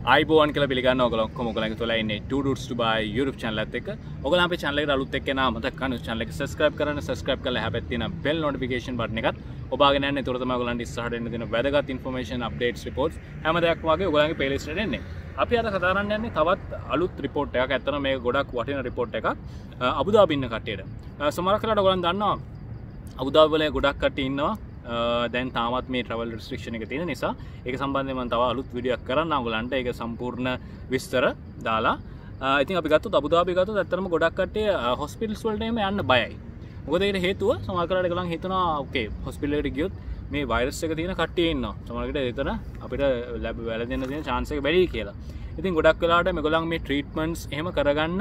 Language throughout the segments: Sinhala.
iBoan කියලා පිළිගන්න ඔයගොල්ලෝ ඔක්කොම ඔයගොල්ලන්ගේ තුල ඉන්නේ Two Dudes Dubai YouTube channel එකත් එක්ක. ඔයගොල්ලෝ අපේ channel එකට අලුත් එක්ක එනා මතක කරගන්න channel එක subscribe කරන්න. subscribe කරලා එහා පැත්තේ තියෙන bell notification button එකත් ඔබාගෙන යන්න. ඒතර තමයි ඔයගොල්ලන්ට ඉස්සරහට එන්න දෙන වැදගත් information updates reports හැම දෙයක්ම වගේ ඔයගොල්ලන්ගේ playlist එකට එන්නේ. අපි අද කතා කරන්න යන්නේ තවත් අලුත් report එකක්. ඇත්තටම මේක ගොඩක් වටින report එකක්. අබු දාබි ඉන්න කට්ටියට. සමහර කලාට ඔයගොල්ලන් දන්නවා අබු දාබි වල ගොඩක් කට්ටිය ඉන්නවා. දැන් තාමත් මේ travel restriction එක තියෙන නිසා ඒක සම්බන්ධයෙන් මම තව අලුත් වීඩියෝ එකක් කරන්න ඕගලන්ට ඒක සම්පූර්ණ විස්තර දාලා ඉතින් අපි ගත්තොත් අබු දාබි ගත්තොත් ඇත්තටම ගොඩක් කට්ටිය හොස්පිටල්ස් වලට යන්න බයයි. මොකද ඒකට හේතුව සමහර කාලවලට ඒගොල්ලන් හිතනවා ඕකේ හොස්පිටල් එකට ගියොත් මේ වෛරස් එක තියෙන කට්ටිය ඉන්නවා. සමහර විට එතන අපිට වැළඳෙන්න තියෙන chance එක වැඩි කියලා. ඉතින් ගොඩක් වෙලාවට මේගොල්ලන් මේ treatments එහෙම කරගන්න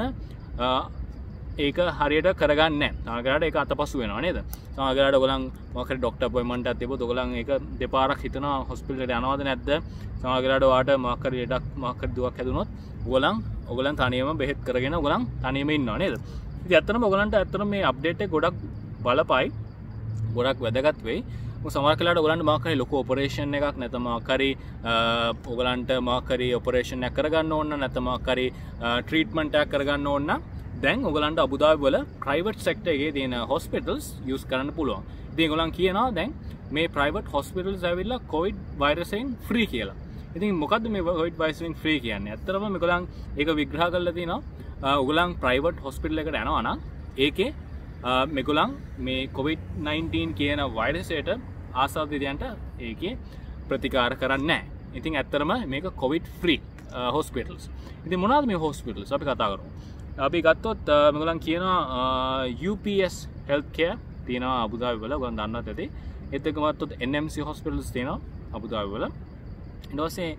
ඒක හරියට කරගන්නේ නැහැ. සමහර වෙලාවට ඒක අතපසු වෙනවා නේද? සමහර වෙලාවට ඔයගොල්ලන් මොකක් හරි ડોක්ටර් අපොයින්ට්මන්ට් එකක් තිබ්බොත් ඔයගොල්ලන් ඒක දෙපාරක් හිතනවා හොස්පිටල් එකට යනවද නැද්ද? සමහර වෙලාවට ඔයාට මොකක් හරි ලෙඩක් මොකක් හරි දුවක් හැදුනොත් ඔයගොල්ලන් තනියම බෙහෙත් කරගෙන ඔයගොල්ලන් තනියම ඉන්නවා නේද? ඉතින් ඇත්තටම ඔයගොල්ලන්ට ඇත්තටම මේ අප්ඩේට් එක ගොඩක් බලපයි. ගොඩක් වැදගත් වෙයි. සමහර වෙලාවට ඔයගොල්ලන්ට මොකක් හරි ලොකු ඔපරේෂන් එකක් නැත්නම් මොකක් හරි ඔයගොල්ලන්ට මොකක් හරි ඔපරේෂන් එකක් කරගන්න ඕන නැත්නම් මොකක් හරි ට්‍රීට්මන්ට් එකක් කරගන්න ඕන නම් දැන් ඔයගලන්ට අබු දාබි වල ප්‍රයිවට් සෙක්ටර් එකේ තියෙන හොස්පිටල්ස් යූස් කරන්න පුළුවන්. ඉතින් ඔයගලන් කියනවා දැන් මේ ප්‍රයිවට් හොස්පිටල්ස් ඇවිල්ලා කොවිඩ් වෛරසයෙන් ෆ්‍රී කියලා. ඉතින් මොකද්ද මේ කොවිඩ් වෛරසයෙන් ෆ්‍රී කියන්නේ? ඇත්තටම මේගොල්ලන් ඒක විග්‍රහ කරලා තිනවා. ඔයගලන් ප්‍රයිවට් හොස්පිටල් එකකට යනවා නම් ඒකේ මේගොල්ලන් මේ COVID-19 කියන වෛරසයට ආසාදිතයන්ට ඒකේ ප්‍රතිකාර කරන්නේ නැහැ. ඉතින් ඇත්තටම මේක කොවිඩ් ෆ්‍රී හොස්පිටල්ස්. ඉතින් මොනවාද මේ හොස්පිටල්ස් අපි කතා කරමු. අපි ගත්තොත් මේගොල්ලන් කියනවා UPS health care තියෙනවා අබු දාබි වල. ඔයගොල්ලන් දන්නවත් ඇති. ඒත් එක්කම ගත්තොත් NMC hospitals තියෙනවා අබු දාබි වල. ඊට පස්සේ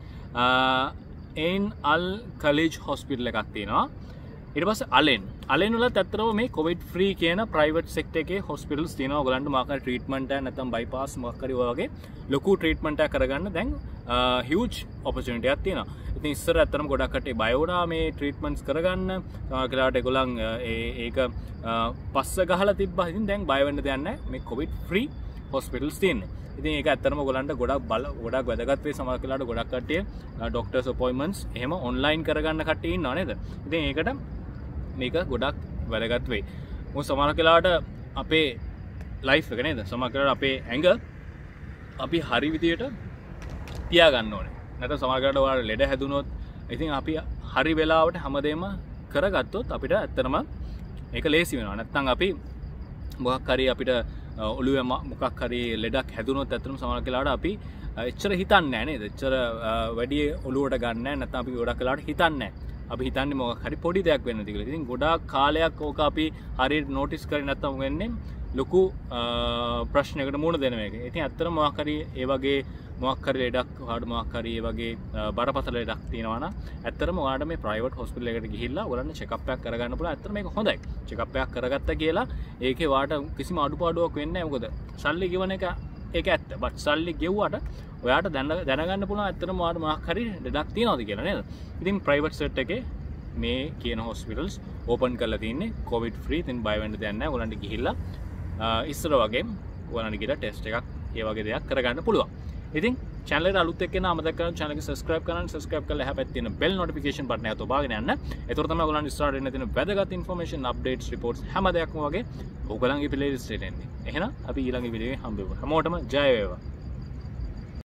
Ain Al Khalij hospital එකක් තියෙනවා. ඊට පස්සේ Alen වලත් ඇත්තටම මේ COVID free කියන private sector එකේ hospitals තියෙනවා. ඔයගොල්ලන්ට මොකක් හරි treatment එක නැත්නම් bypass මොකක් හරි වගේ ලොකු treatment එකක් කරගන්න දැන් huge opportunity එකක් තියෙනවා. ඉතින් ඉස්සර ඇත්තටම ගොඩක් කට්ටිය බය වුණා මේ treatments කරගන්න. සමහර වෙලාවට ඒගොල්ලන් ඒක පස්ස ගහලා තිබ්බා. ඉතින් දැන් බය වෙන්න දෙයක් නැහැ. මේ COVID free hospitals තියෙන්නේ. ඉතින් ඒක ඇත්තටම ඔයගොල්ලන්ට ගොඩක් වැදගත් වෙයි. සමහර වෙලාවට ගොඩක් කට්ටිය doctors appointments එහෙම online කරගන්න කට්ටිය ඉන්නවා නේද? ඉතින් ඒකට මේක ගොඩක් වැදගත් වෙයි. මොකද සමහර වෙලාවට අපේ life එක නේද? සමහර වෙලාවට අපේ ඇඟ අපි හරි විදියට තියාගන්න ඕනේ. නැත්නම් සමහර වෙලාවට ඔයාලා ලෙඩ හැදුනොත් ඉතින් අපි හරි වෙලාවට හැමදේම කරගත්තොත් අපිට ඇත්තටම ඒක ලේසි වෙනවා. නැත්නම් අපි මොකක් හරි අපිට ඔළුවේ මොකක් හරි ලෙඩක් හැදුනොත් ඇත්තටම සමහර වෙලාවට අපි එච්චර හිතන්නේ නැහැ නේද? එච්චර වැඩි ඔළුවට ගන්න නැහැ. නැත්නම් අපි ගොඩක් වෙලාවට හිතන්නේ නැහැ. අපි හිතන්නේ මොකක් හරි පොඩි දෙයක් වෙන්නද කියලා. ඉතින් ගොඩාක් කාලයක් ඕක අපි හරියට නොටිස් කරේ නැත්නම් වෙන්නේ ලොකු ප්‍රශ්නයකට මුහුණ දෙන එක. ඉතින් ඇත්තටම මොකක් හරි ඒ වගේ මොකක් හරි ලෙඩක් ඔයාලට මොකක් හරි ඒ වගේ බරපතල ලෙඩක් තියෙනවා නම් ඇත්තටම ඔයාලට මේ ප්‍රයිවට් හොස්පිටල් එකකට ගිහිල්ලා ඔයාලට චෙකප් එකක් කරගන්න පුළුවන්. ඇත්තටම මේක හොඳයි. චෙකප් එකක් කරගත්තා කියලා ඒකේ ඔයාලට කිසිම අඩුපාඩුවක් වෙන්නේ නැහැ. මොකද සල්ලි ගෙවන එක ඒක ඇත්ත. බට් සල්ලි ගෙවුවට ඔයාට දැනගන්න පුළුවන් ඇත්තටම ඔයාලට මොකක් හරි ලෙඩක් තියෙනවද කියලා නේද? ඉතින් ප්‍රයිවට් සෙට් එකේ මේ කියන හොස්පිටල්ස් ඕපන් කරලා තින්නේ කොවිඩ් ෆ්‍රී. ඉතින් බය වෙන්න දෙයක් නැහැ. ඔයාලන්ට ගිහිල්ලා ඉස්සර වගේ ඔයාලන්ට ගිහලා ටෙස්ට් එකක් ඒ වගේ දෙයක් කරගන්න පුළුවන්. ඉතින් channel එකට අලුත් එක්ක නම් අමතක කරන්න channel එක subscribe කරන්න. subscribe කරලා එහා පැත්තේ තියෙන bell notification button එක ඔබාගෙන යන්න. ඒතර තමයි ඔයගොල්ලන්ට ඉස්සරහට එන්න තියෙන වැදගත් information updates reports හැම දෙයක්ම වගේ ඔයගොල්ලන්ගේ playlist එකට එන්නේ. එහෙනම් අපි ඊළඟ වීඩියෝ එකේ හම්බ වෙමු. හැමෝටම ජය වේවා.